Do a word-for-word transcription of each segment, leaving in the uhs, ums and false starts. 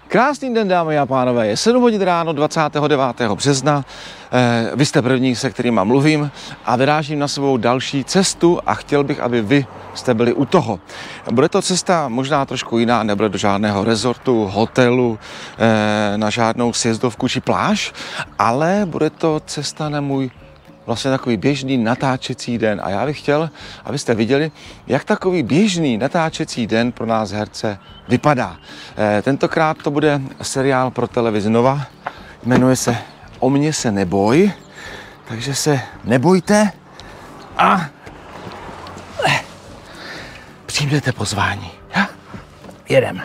Krásný den, dámy a pánové, je sedm hodin ráno dvacátého devátého března. Eh, vy jste první, se kterýma mluvím a vyrážím na svou další cestu a chtěl bych, aby vy jste byli u toho. Bude to cesta možná trošku jiná, nebude do žádného rezortu, hotelu, eh, na žádnou sjezdovku či pláž, ale bude to cesta na můj vlastně takový běžný natáčecí den a já bych chtěl, abyste viděli, jak takový běžný natáčecí den pro nás herce vypadá. E, tentokrát to bude seriál pro televizi Nova, jmenuje se O mě se neboj, takže se nebojte a e, přijměte pozvání. Ja? Jedem.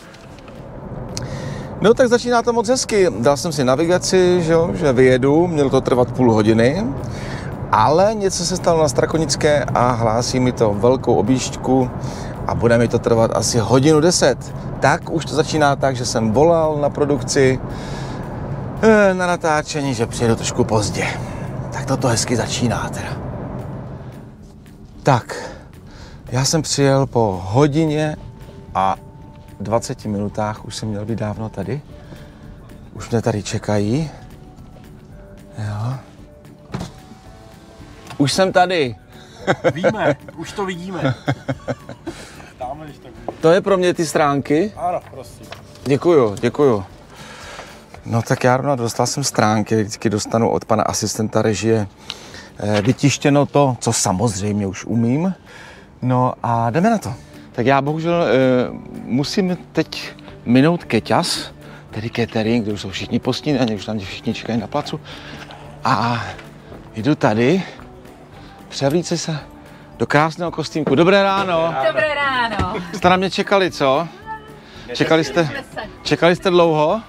No tak začíná to moc hezky. Dal jsem si navigaci, že, jo, že vyjedu, mělo to trvat půl hodiny, ale něco se stalo na Strakonické a hlásí mi to velkou objížďku a bude mi to trvat asi hodinu deset. Tak už to začíná tak, že jsem volal na produkci, na natáčení, že přijedu trošku pozdě. Tak toto hezky začíná teda. Tak, já jsem přijel po hodině a dvaceti minutách, už jsem měl být dávno tady. Už mě tady čekají. Jo. Už jsem tady. Víme, už to vidíme. To je pro mě ty stránky? Ano, prosím. Děkuju, děkuju. No tak já rovnou dostal jsem stránky, vždycky dostanu od pana asistenta režie vytištěno to, co samozřejmě už umím. No a jdeme na to. Tak já bohužel e, musím teď minout Keťas, tedy catering, kde už jsou všichni postínaní, už tam všichni čekají na placu. A jdu tady, převlíci se do krásného kostýmku. Dobré ráno. Dobré ráno. Jste na mě čekali, co? Čekali jste, čekali jste dlouho?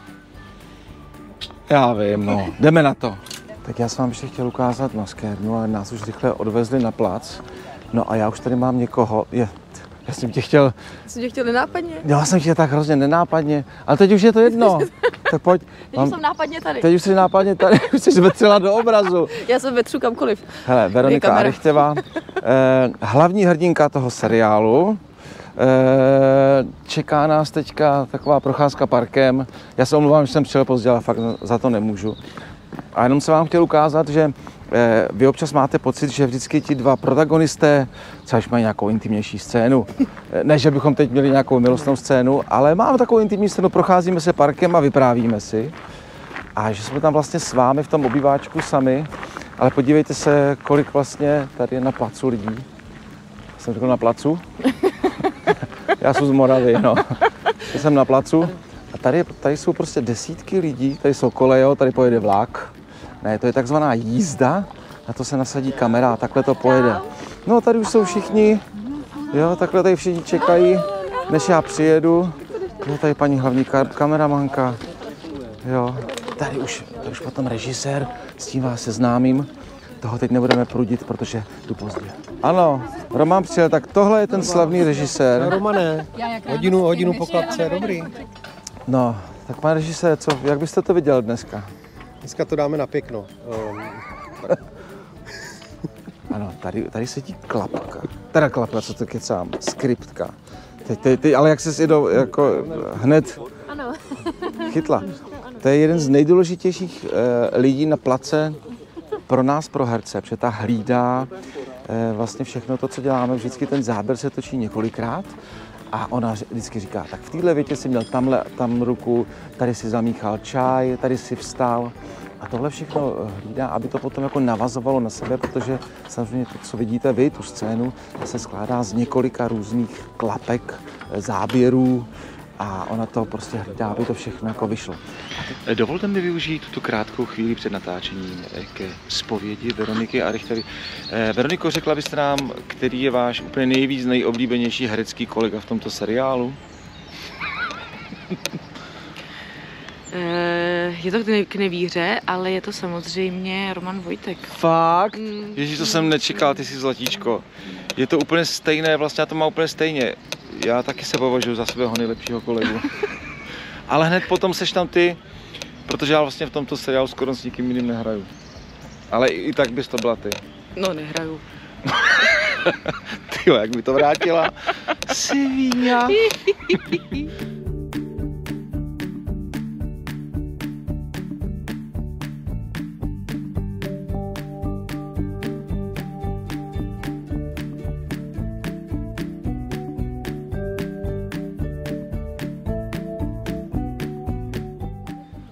Já vím, no. Jdeme na to. Tak já jsem vám ještě chtěl ukázat maskérnu, ale nás už rychle odvezli na plac. No a já už tady mám někoho. Je. Já jsem tě chtěl... Jsem tě chtěl nenápadně? Já jsem chtěl tak hrozně nenápadně, ale teď už je to jedno. Tak pojď. Teď mám... už jsem nápadně tady. Teď už jsi nápadně tady, už jsi vetřela do obrazu. Já jsem vetřu kamkoliv. Hele, Veronika Arychtěvá, eh, hlavní hrdinka toho seriálu. Eh, čeká nás teďka taková procházka parkem. Já se omlouvám, že jsem přijel pozdě, ale fakt za to nemůžu. A jenom jsem vám chtěl ukázat, že eh, vy občas máte pocit, že vždycky ti dva protagonisté třeba mají nějakou intimnější scénu. Ne, že bychom teď měli nějakou milostnou scénu, ale máme takovou intimní scénu, procházíme se parkem a vyprávíme si. A že jsme tam vlastně s vámi v tom obýváčku sami, ale podívejte se, kolik vlastně tady je na placu lidí. Jsem řekl na placu? Já jsem z Moravy, no. Já jsem na placu. A tady, tady jsou prostě desítky lidí, tady jsou koleje, tady pojede vlak. Ne, to je takzvaná jízda, na to se nasadí kamera a takhle to pojede. No tady už jsou všichni, jo, takhle tady všichni čekají, než já přijedu. Jo, tady paní hlavní kameramanka, jo. Tady už, tady už potom režisér, s tím vás seznámím. Toho teď nebudeme prudit, protože jdu pozdě. Ano, Roman přijel, tak tohle je ten slavný režisér. No, Romane, hodinu, hodinu po klapce, dobrý. No, tak pan režisér, co, jak byste to viděl dneska? Dneska to dáme na pěkno. Um. Ano, tady, tady sedí klapka. Teda klapka, co to kecám, skriptka. Teď, teď, teď, ale jak se do, jako hned ano. chytla. To je jeden z nejdůležitějších eh, lidí na place pro nás, pro herce, protože ta hlídá eh, vlastně všechno to, co děláme. Vždycky ten záběr se točí několikrát. A ona vždycky říká, tak v téhle větě si měl tamhle, tam ruku, tady si zamíchal čaj, tady si vstal. A tohle všechno hlídá, aby to potom jako navazovalo na sebe, protože samozřejmě to, co vidíte vy, tu scénu, se skládá z několika různých klapek, záběrů a ona to prostě hlídá, aby to všechno jako vyšlo. Dovolte mi využít tu krátkou chvíli před natáčením ke zpovědi Veroniky Arychtěvy. Veroniko, řekla byste nám, který je váš úplně nejvíc nejoblíbenější herecký kolega v tomto seriálu? Je to k nevíře, ale je to samozřejmě Roman Vojtek. Fakt? Mm. Ježíš, to jsem nečekal, ty jsi zlatíčko. Je to úplně stejné, vlastně já to mám úplně stejně. Já taky se považuji za svého nejlepšího kolegu. Ale hned potom seš tam ty, protože já vlastně v tomto seriálu skoro s nikým jiným nehraju. Ale i tak bys to byla ty. No, nehraju. Tyjo, jak mi to vrátila. Sviňa.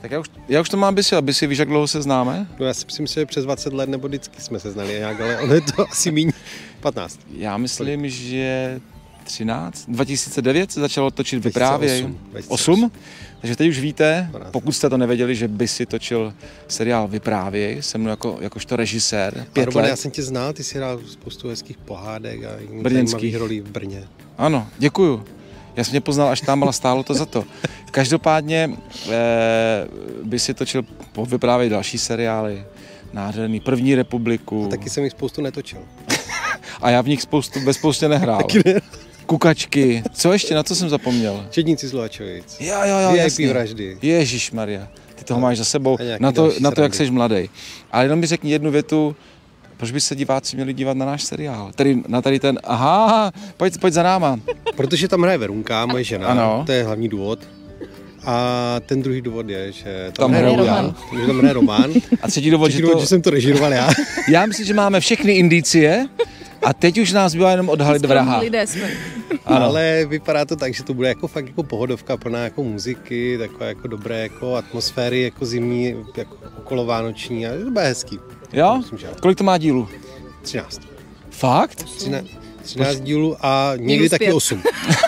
Tak já už, já už to mám Bisi, a Bisi, víš, jak dlouho se známe? No já si myslím, že přes dvacet let nebo vždycky jsme se znali nějak, ale ono je to asi míň patnáct. Já myslím, že třináct, dva tisíce devět se začalo točit Vyprávěj. osm. Takže teď už víte, pokud jste to nevěděli, že Bisi točil seriál Vyprávěj se mnou jako, jakožto režisér. Pět Robane, let. já jsem tě znal, ty jsi hrál spoustu hezkých pohádek a brněnských rolí v Brně. Ano, děkuju. Já jsem tě poznal až tam, ale stálo to za to. Každopádně eh, Bisi točil po Vyprávěj další seriály. Nádherný, První republiku. A taky jsem jich spoustu netočil. A já v nich spoustu, bez spoustě nehrál. Kukačky. Co ještě, na co jsem zapomněl? Čedníci z Luhačovic. Jo, jo, jo, V I P jasně. vraždy. Ježišmarja, ty toho máš za sebou, na to, na to, jak jsi mladý. Ale jenom mi řekni jednu větu, proč by se diváci měli dívat na náš seriál? Tedy na tady ten, aha, pojď, pojď za náma. Protože tam hraje Verunka, moje žena, ano. To je hlavní důvod. A ten druhý důvod je, že tam, Tam hraje hraje Roman. Že tam hraje Roman. A třetí důvod, Třetí že, důvod, to... že jsem to režíroval já. Já myslím, že máme všechny indicie a teď už nás bývá jenom odhalit vraha. Lidé jsme. Ano. Ale vypadá to tak, že to bude jako fakt jako pohodovka plná jako muziky, takové jako dobré jako atmosféry, jako zimní, jako okolovánoční a to bude hezký. Jo? Myslím, že Kolik to má dílů? třináct. Fakt? třináct, třináct dílů a někdy Minus taky pět. osm.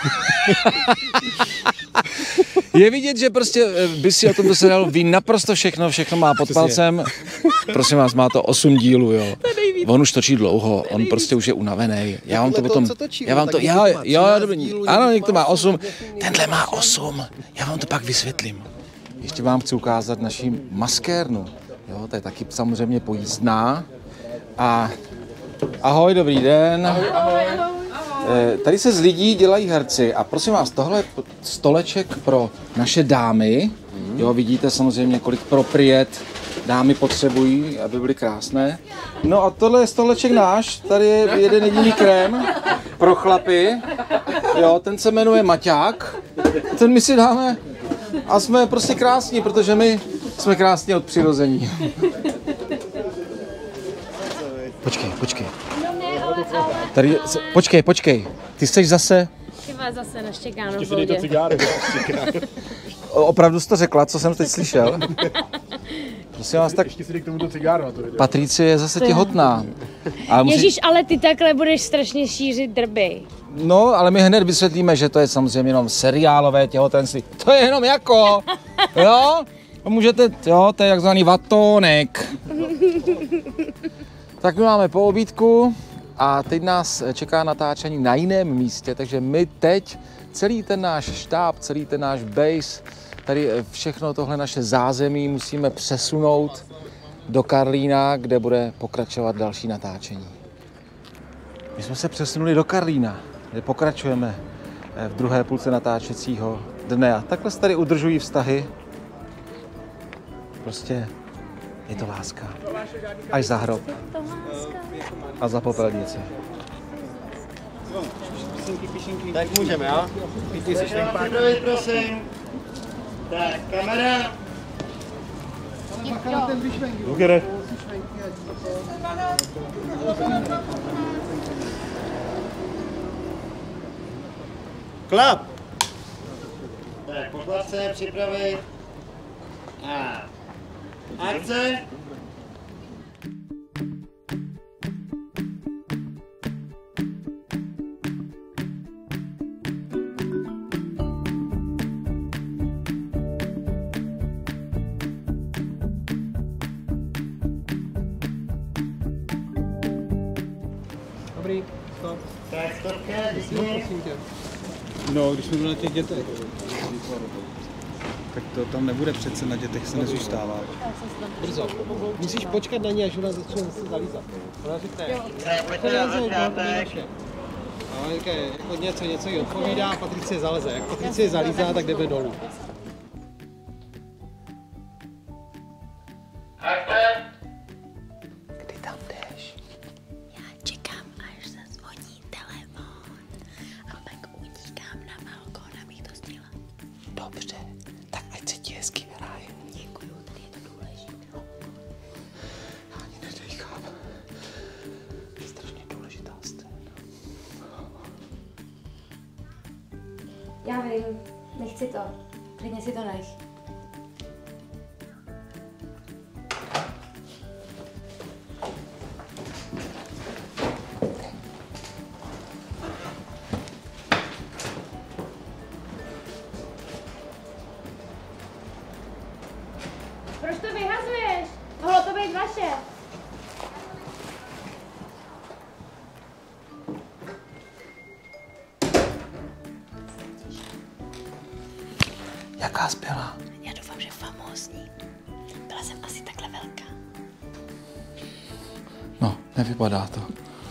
Je vidět, že prostě by si o tomto seriálu ví naprosto všechno, všechno má pod palcem. Prosím vás, má to osm dílů, jo. On už točí dlouho, on prostě už je unavený. Já vám to potom, já vám to, já, jo, dobrý, ano, někdo má osm, tenhle má osm, já vám to pak vysvětlím. Ještě vám chci ukázat naši maskérnu, jo, to je taky samozřejmě pojízdná. A ahoj, dobrý den. Ahoj, ahoj. Tady se z lidí dělají herci a prosím vás, tohle je stoleček pro naše dámy. Jo, vidíte samozřejmě, kolik propriet dámy potřebují, aby byly krásné. No a tohle je stoleček náš, tady je jeden jediný krém pro chlapy. Jo, ten se jmenuje Maťák. Ten my si dáme a jsme prostě krásní, protože my jsme krásní od přirození. Počkej, počkej. Tady, počkej, počkej. Ty jsi zase... Ty vás zase naštěkáno v vodě. Opravdu jsi to řekla, co jsem teď slyšel? Prosím vás, tak... Ještě si dej k tomuto cigáru na to video. Patricie je zase těhotná. Ale musí... Ježíš, ale ty takhle budeš strašně šířit drby. No, ale my hned vysvětlíme, že to je samozřejmě jenom seriálové těhotenství. To je jenom jako, jo? Můžete, jo, to je takzvaný vatónek. Tak my máme po obídku a teď nás čeká natáčení na jiném místě, takže my teď celý ten náš štáb, celý ten náš base, tady všechno tohle naše zázemí musíme přesunout do Karlína, kde bude pokračovat další natáčení. My jsme se přesunuli do Karlína, kde pokračujeme v druhé půlce natáčecího dne a takhle se tady udržují vztahy. Prostě je to láska. Až za hrob. A za popelnici. Tak můžeme, jo? Pěkně si švenk pár. Prosím. Tak, kamera. Lugere. Klap. Tak, poklad se, připravit. A akce. Dobrý, stop. Tak, stopka, vysmí. No, když jsme byli na těch dětech, tak to tam nebude přece, na dětech se nezůstává. Brzo. Musíš počkat na ní, až ona začne zase zalízat. Ona řekne, no, jako něco, něco jí odpovídá, Patricie zaleze. Jak Patricie zalízá, tak jdeme dolů. Kdy tam jdeš? Čekám, až zazvoní telefon a pak utíkám na balkón, abych to stihla. Dobře, tak ať se ti hezky hraje. Děkuju, tady je to důležité. Ani nedejchám. Strašně důležitá scéna. Já vím, nechci to. Klidně si to nech. Jaká skvělá. Já doufám, že famózní. Byla jsem asi takhle velká. No, nevypadá to.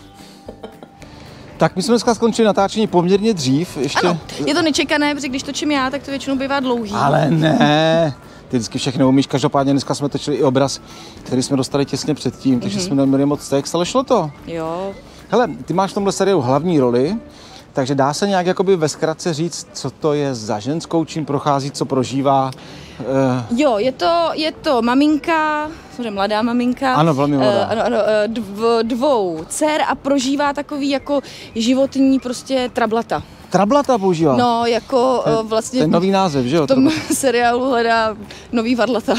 Tak my jsme dneska skončili natáčení poměrně dřív. Ještě... Ano, je to nečekané, protože když točím já, tak to většinou bývá dlouhý. Ale ne, ty vždycky všechno umíš. Každopádně dneska jsme točili i obraz, který jsme dostali těsně předtím, takže mm-hmm. jsme neměli moc text, ale šlo to. Jo. Hele, ty máš v tomhle seriálu hlavní roli, takže dá se nějak jakoby ve zkratce říct, co to je za ženskou, čím prochází, co prožívá. Uh... Jo, je to, je to maminka, samozřejmě mladá maminka. Ano, velmi mladá. Uh, ano, ano, dv, dvou dcer a prožívá takový jako životní prostě trablata. Trablata používá? No, jako ten, uh, vlastně... Ten nový název, že jo? V tom seriálu hledá nový varlata.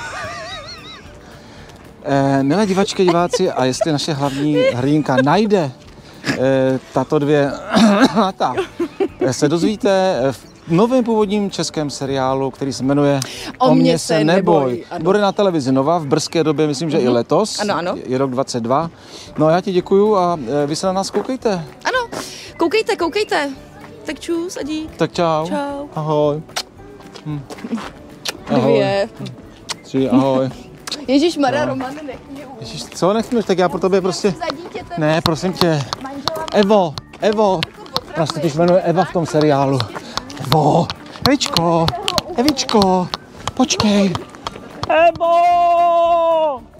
Eh, milé divačky, diváci, a jestli naše hlavní hrdinka najde eh, tato dvě lata, se dozvíte v novém původním českém seriálu, který se jmenuje O mě se neboj. Bude na televizi Nova v brzké době, myslím, že mm-hmm. i letos. Ano, ano. Je rok dvacet dva. No a já ti děkuju a vy se na nás koukejte. Ano, koukejte, koukejte. Tak čus a dík. Tak čau. Čau. Ahoj. Hm. Ahoj. Dvě. Tři, ahoj. Ježíš Maria, Roman, nech mě už. Ježíš, co nechmeš, tak já pro tebe prostě... Za dítětem. Ne, prosím tě. Evo, Evo. Ona se totiž jmenuje Eva v tom seriálu. Evo, Evičko, Evičko, počkej. Evo!